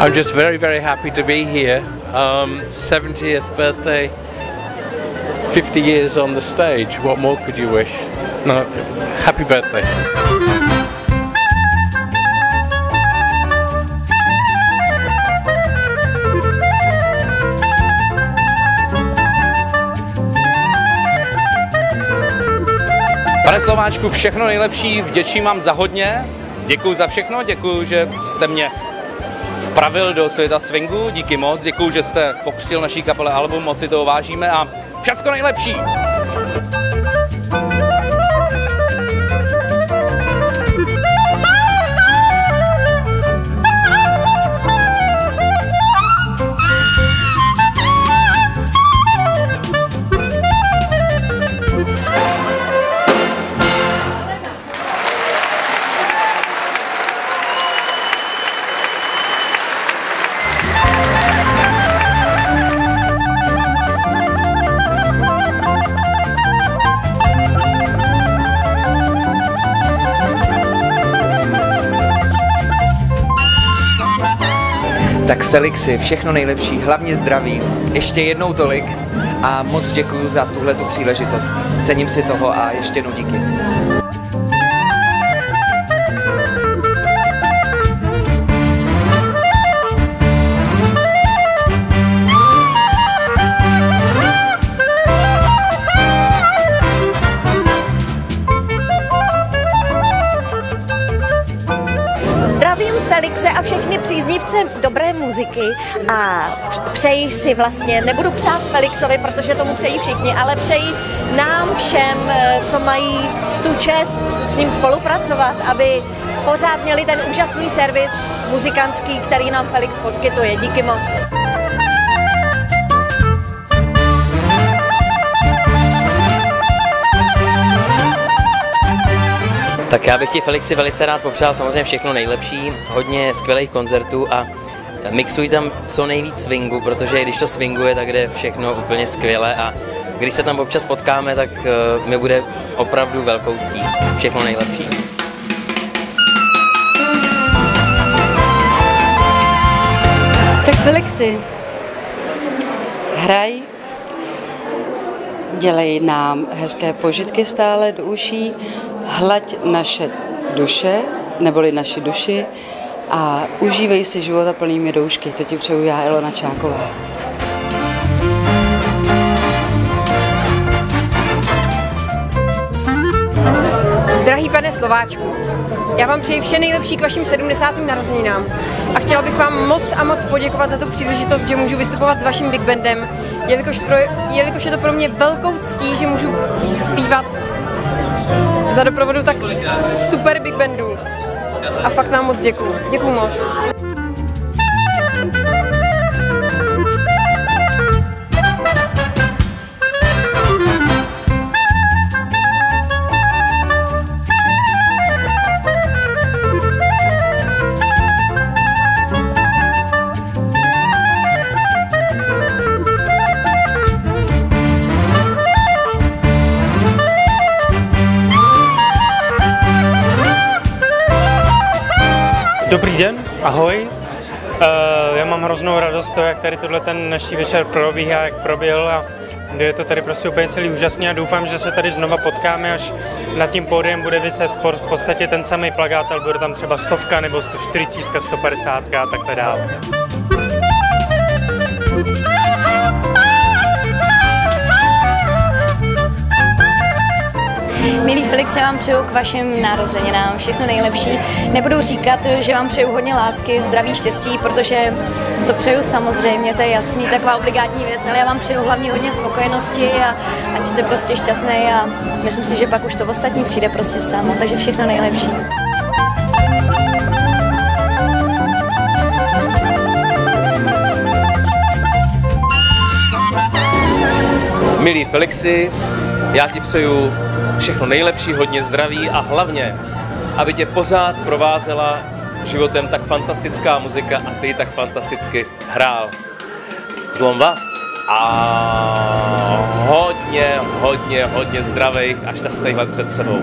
I'm just very, very happy to be here. 70th birthday, 50 years on the stage. What more could you wish? No, happy birthday. Pane Slováčku, všechno nejlepší, vděčím vám za hodně, děkuju za všechno, děkuju, že jste mě vpravil do světa swingu, díky moc, děkuju, že jste pokřtil naší kapele album, moc si toho vážíme a všecko nejlepší! Tak Felixi, všechno nejlepší, hlavně zdraví, ještě jednou tolik a moc děkuju za tuhletu příležitost. Cením si toho a ještě jednou díky. Felixe a všechny příznivce dobré muziky a přeji si vlastně, nebudu přát Felixovi, protože tomu přeji všichni, ale přeji nám všem, co mají tu čest s ním spolupracovat, aby pořád měli ten úžasný servis muzikantský, který nám Felix poskytuje. Díky moc. Tak já bych ti, Felixi, velice rád popřál samozřejmě všechno nejlepší, hodně skvělých koncertů a mixuj tam co nejvíc swingu, protože když to swinguje, tak jde všechno úplně skvěle a když se tam občas potkáme, tak mi bude opravdu velkou ctí. Všechno nejlepší. Tak Felixi, hraj, dělej nám hezké požitky stále do uší, hlaď naše duše, neboli naši duši a užívej si života plnými doušky. To ti přeju já, Ilona Čáková. Drahý pane Slováčku, já vám přeji vše nejlepší k vašim 70. narozeninám a chtěla bych vám moc a moc poděkovat za tu příležitost, že můžu vystupovat s vaším big bandem, jelikož je to pro mě velkou ctí, že můžu zpívat za doprovodu tak super big bandu a fakt vám moc děkuju. Děkuju moc. Dobrý den, ahoj. Já mám hroznou radost toho, jak tady tohle ten dnešní večer probíhá, jak proběhl a je to tady prostě úplně celý úžasný a doufám, že se tady znova potkáme, až nad tím pódiem bude viset v podstatě ten samý plakát, ale bude tam třeba 100 nebo 140, 150 a takhle dál. Milý Felix, já vám přeju k vašim narozeninám všechno nejlepší. Nebudu říkat, že vám přeju hodně lásky, zdraví, štěstí, protože to přeju samozřejmě, to je jasný, taková obligátní věc, ale já vám přeju hlavně hodně spokojenosti a ať jste prostě šťastný a myslím si, že pak už to ostatní přijde prostě samo, takže všechno nejlepší. Milý Felixi, já ti přeju všechno nejlepší, hodně zdraví a hlavně, aby tě pořád provázela životem tak fantastická muzika a ty tak fantasticky hrál. Zlom vás a hodně zdravých a šťastných let před sebou.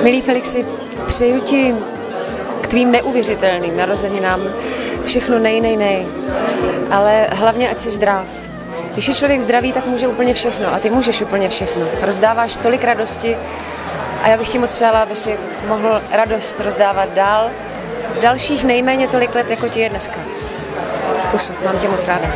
Milý Felixi, přeju ti k tvým neuvěřitelným narozeninám všechno nej, ale hlavně ať jsi zdrav. Když je člověk zdravý, tak může úplně všechno a ty můžeš úplně všechno. Rozdáváš tolik radosti a já bych ti moc přála, aby si mohl radost rozdávat dál dalších nejméně tolik let, jako ti je dneska. Pusu, mám tě moc ráda.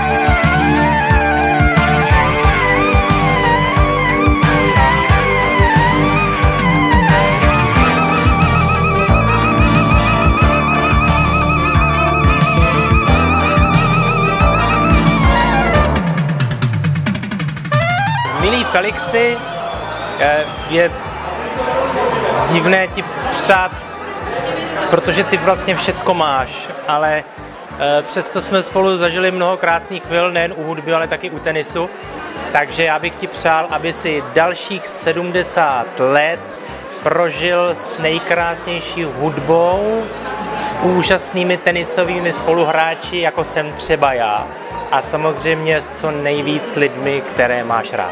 Milý Felixi, je divné ti přát, protože ty vlastně všecko máš, ale přesto jsme spolu zažili mnoho krásných chvil, nejen u hudby, ale taky u tenisu. Takže já bych ti přál, aby si dalších 70 let prožil s nejkrásnější hudbou, s úžasnými tenisovými spoluhráči, jako jsem třeba já. A samozřejmě s co nejvíc lidmi, které máš rád.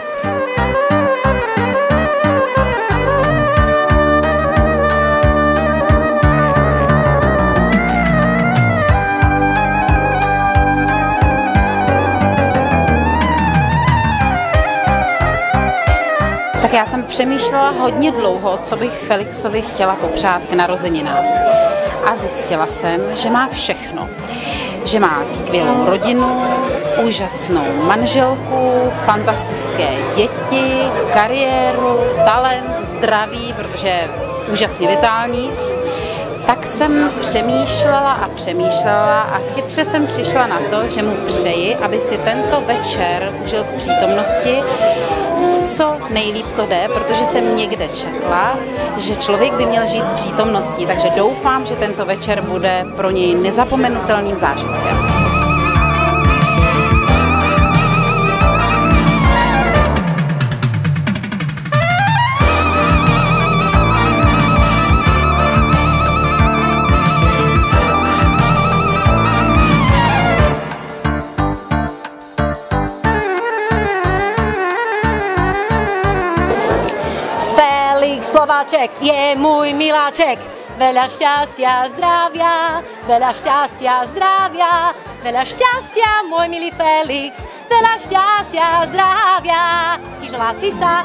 Tak já jsem přemýšlela hodně dlouho, co bych Felixovi chtěla popřát k narozeninám. A zjistila jsem, že má všechno. Že má skvělou rodinu, úžasnou manželku, fantastické děti, kariéru, talent, zdraví, protože je úžasně vitální. Tak jsem přemýšlela a chytře jsem přišla na to, že mu přeji, aby si tento večer užil v přítomnosti. Co nejlíp to jde, protože jsem někde četla, že člověk by měl žít v přítomnosti, takže doufám, že tento večer bude pro něj nezapomenutelným zážitkem. Slováček je můj miláček, veľa šťastia, zdravia, veľa šťastia, zdravia, veľa šťastia, môj milý Felix, veľa šťastia, zdravia, ti hlási sa.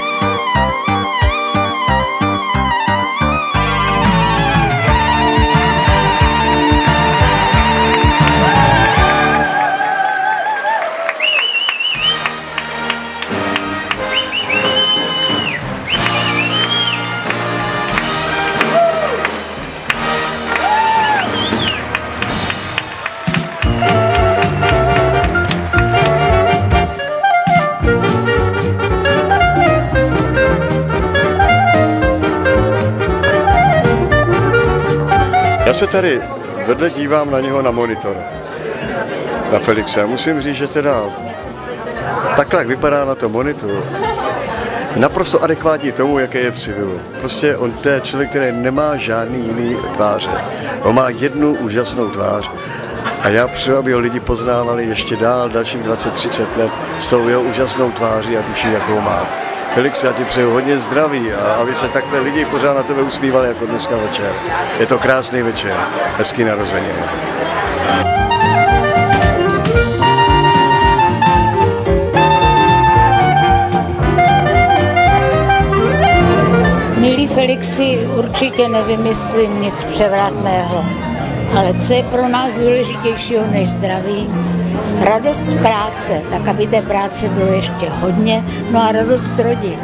Já se tady vedle dívám na něho na monitor, na Felixe. Musím říct, že teda takhle, jak vypadá na tom monitoru, naprosto adekvátní tomu, jaké je v civilu. Prostě on to je člověk, který nemá žádný jiný tváře. On má jednu úžasnou tvář a já přeju, aby ho lidi poznávali ještě dál, dalších 20-30 let s tou jeho úžasnou tváří a duší, jakou má. Felix, já ti přeju hodně zdraví a aby se takhle lidi pořád na tebe usmívali jako dneska večer. Je to krásný večer, hezký narozeniny. Milý Felixi, určitě nevymyslím nic převratného, ale co je pro nás důležitějšího než zdraví? Radost z práce, tak aby té práce bylo ještě hodně, no a radost z rodin.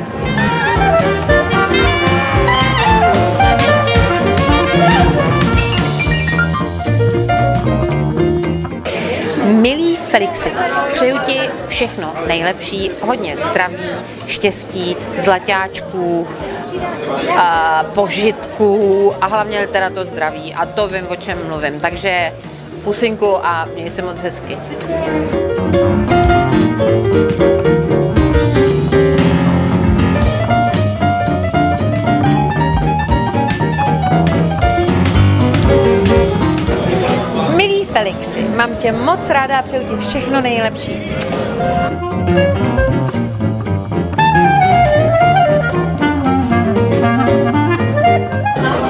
Milý Felixi, přeju ti všechno nejlepší, hodně zdraví, štěstí, zlaťáčků, požitků a hlavně teda to zdraví. A to vím, o čem mluvím. Takže pusinku a měj se moc hezky. Milý Felixi, mám tě moc ráda a přeju ti všechno nejlepší.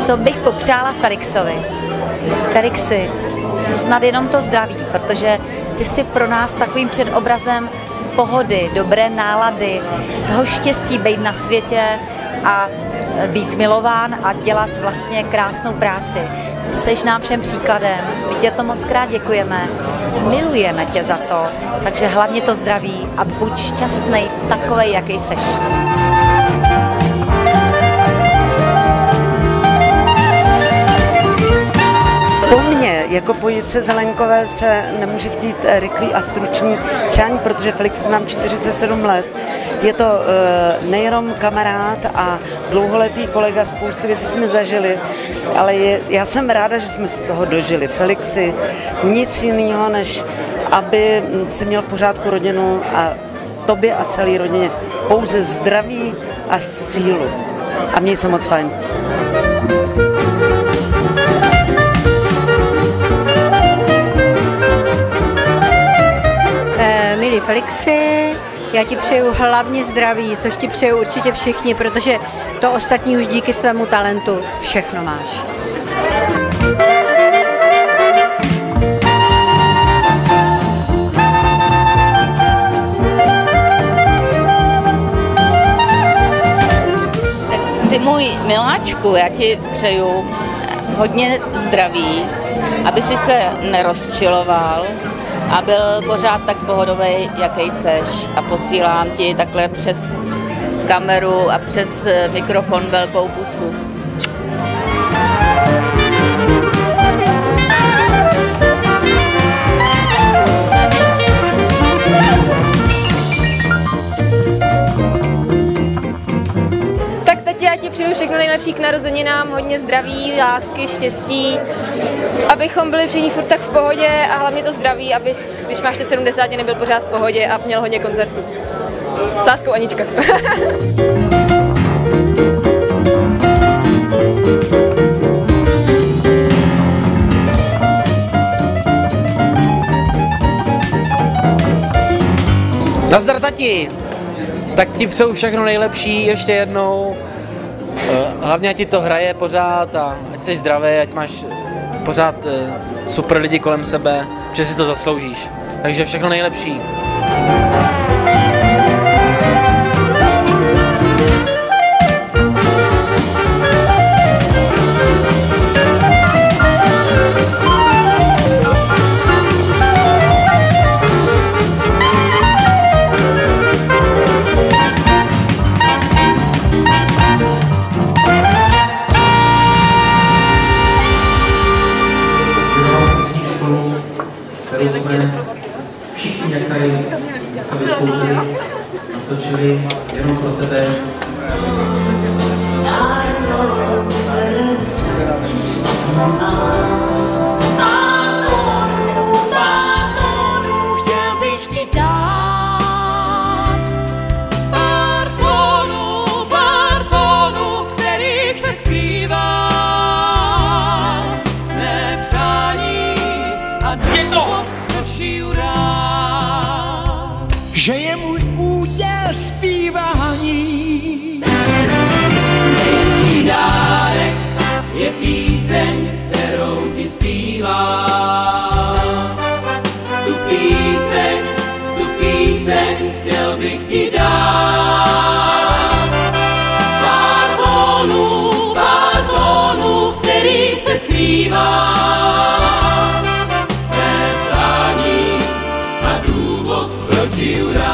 Co bych popřála Felixovi? Felixi, snad jenom to zdraví, protože ty jsi pro nás takovým předobrazem pohody, dobré nálady, toho štěstí být na světě a být milován a dělat vlastně krásnou práci. Seš nám všem příkladem, my tě to moc krát děkujeme, milujeme tě za to, takže hlavně to zdraví a buď šťastnej takovej, jaký seš. Po mně, jako po Jitce Zelenkové, se nemůže chtít rychlý a stručný přání, protože Felix znám 47 let. Je to nejenom kamarád a dlouholetý kolega, spoustu věcí jsme zažili, ale já jsem ráda, že jsme si toho dožili. Felixi, nic jiného, než aby si měl v pořádku rodinu a tobě a celé rodině pouze zdraví a sílu. A měj se moc fajn. Milí Felixi, já ti přeju hlavně zdraví, což ti přeju určitě všichni, protože to ostatní už díky svému talentu všechno máš. Ty můj miláčku, já ti přeju hodně zdraví, aby si se nerozčiloval a byl pořád tak pohodový, jaký seš. A posílám ti takhle přes kameru a přes mikrofon velkou pusu. Já ti přeju všechno nejlepší k narozeninám, hodně zdraví, lásky, štěstí, abychom byli všichni furt tak v pohodě a hlavně to zdraví, abys, když máš 70, nebyl pořád v pohodě a měl hodně koncertů. S láskou, Anička. Nazdar, tati! Tak ti přeju všechno nejlepší ještě jednou. Hlavně ať ti to hraje pořád a ať jsi zdravý, ať máš pořád super lidi kolem sebe, že si to zasloužíš. Takže všechno nejlepší. Kterou jsme všichni, jak tady vystoupili, natočili jenom pro tebe. Chtěl bych ti dát pár tónů, v kterých se skrývá mé přání a důvod, proč žiju rád. Že je můj úděl zpívání. Nejhezčí dárek je píseň, kterou ti zpívám. Tu píseň chtěl bych ti dát. Pár tónů, v kterých se skrývá mé přání a důvod, proč žiju rád.